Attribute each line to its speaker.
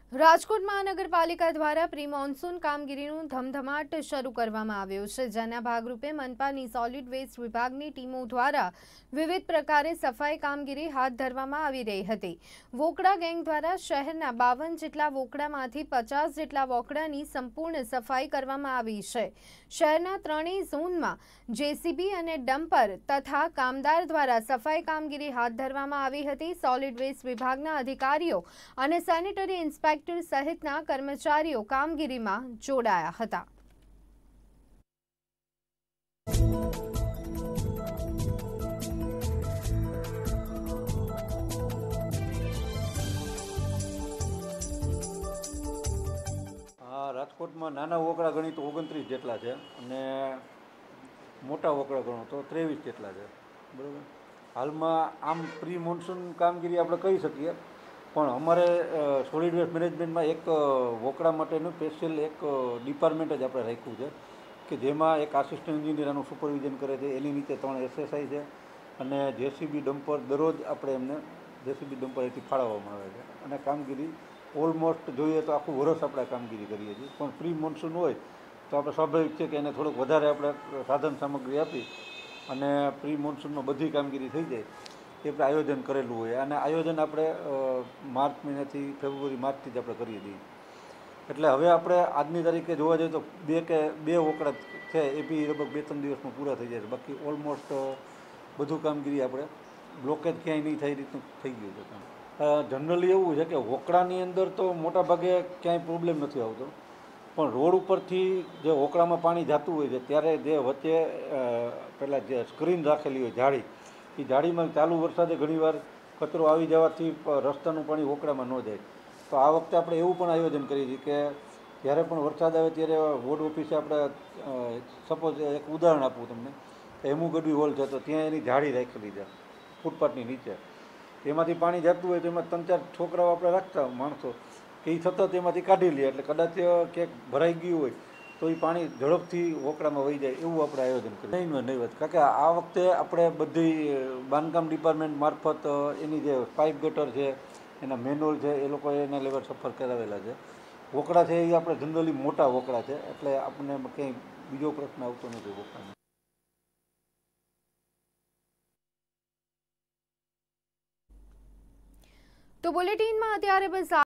Speaker 1: રાજકોટ મહાનગરપાલિકા દ્વારા pre monsoon કામગીરીનું ધમધમાટ શરૂ કરવામાં આવ્યો છે, જેના ભાગરૂપે મનપાની સોલિડ વેસ્ટ વિભાગની ટીમો દ્વારા વિવિધ પ્રકારે સફાઈ કામગીરી હાથ ધરવામાં આવી રહી હતી। વોકડા ગેંગ દ્વારા શહેરના 52 જેટલા વોકડામાંથી 50 જેટલા વોકડાની સંપૂર્ણ સફાઈ કરવામાં આવી છે। શહેરના ત્રણેય ઝોનમાં જેસીબી અને ડમ્પર તથા કામદાર દ્વારા સફાઈ કામગીરી હાથ ધરવામાં આવી હતી। સોલિડ વેસ્ટ વિભાગના અધિકારીઓ અને સેનિટરી ઇન્સ્પેક્ટર સહિતના કર્મચારીઓ કામગીરીમાં જોડાયા હતા।
Speaker 2: રાજકોટમાં નાના વોકડા ગણી તો 29 જેટલા છે અને મોટા વોકડા ગણો તો 23 જેટલા છે, બરાબર। હાલમાં આમ પ્રી મોન્સૂન કામગીરી આપણે કહી શકીએ, પણ અમારે સોલિડ વેસ્ટ મેનેજમેન્ટમાં એક વોકડા માટેનું સ્પેશિયલ એક ડિપાર્ટમેન્ટ જ આપણે રાખ્યું છે કે જેમાં એક આસિસ્ટન્ટ એન્જિનિયર આનું સુપરવિઝન કરે છે, એની નીચે 3 એસએસઆઈ છે અને જેસીબી ડમ્પર દરરોજ આપણે એમને જેસીબી ડમ્પર એથી ફાળવવામાં આવે છે અને કામગીરી ઓલમોસ્ટ જોઈએ તો આખું વર્ષ આપણે કામગીરી કરીએ છીએ। પણ પ્રી મોન્સૂન હોય તો આપણે સ્વાભાવિક છે કે એને થોડુંક વધારે આપણે સાધન સામગ્રી આપી અને પ્રી મોન્સૂનમાં બધી કામગીરી થઈ જાય એ આપણે આયોજન કરેલું હોય અને આયોજન આપણે માર્ચ મહિનાથી ફેબ્રુઆરી માર્ચથી જ આપણે કરીએ છીએ। એટલે હવે આપણે આજની તારીખે જોવા જઈએ તો બે વોકડા છે એ બી લગભગ 2-3 દિવસમાં પૂરા થઈ જાય છે। બાકી ઓલમોસ્ટ બધું કામગીરી આપણે બ્લોકેજ ક્યાંય નહીં થાય રીતનું થઈ ગયું છે। જનરલી એવું છે કે વોકડાની અંદર તો મોટાભાગે ક્યાંય પ્રોબ્લેમ નથી આવતો, પણ રોડ ઉપરથી જે વોકડામાં પાણી જતું હોય છે ત્યારે જે વચ્ચે પહેલાં જે સ્ક્રીન રાખેલી હોય જાળી, એ જાળીમાં ચાલુ વરસાદે ઘણીવાર કચરો આવી જવાથી રસ્તાનું પાણી વોકડામાં ન જાય। તો આ વખતે આપણે એવું પણ આયોજન કરીએ છીએ કે જ્યારે પણ વરસાદ આવે ત્યારે વોર્ડ ઓફિસે આપણે સપોઝ એક ઉદાહરણ આપું તમને, હેમુ ગઢવી હોલ છે તો ત્યાં એની જાળી રાખેલી છે ફૂટપાથની નીચે, એમાંથી પાણી જતું હોય તો એમાં 3-4 છોકરાઓ આપણે રાખતા માણસો કે એ સતત એમાંથી કાઢી લે, એટલે કદાચ ક્યાંક ભરાઈ ગયું હોય તો એ પાણી ઝડપથી વોકડામાં વહી જાય એવું આપણે આયોજન કરીએ। નહીં કારણ કે આ વખતે આપણે બધી બાંધકામ ડિપાર્ટમેન્ટ મારફત એની જે પાઇપ ગટર છે એના મેન્યુઅલ છે એ લોકોએ એના લેવલ સફર કરાવેલા છે। વોકડા છે એ આપણે જનરલી મોટા વોકડા છે એટલે આપણને ક્યાંય બીજો પ્રશ્ન આવતો નથી વોકડાનો।
Speaker 1: તો બુલેટિનમાં અત્યારે બસ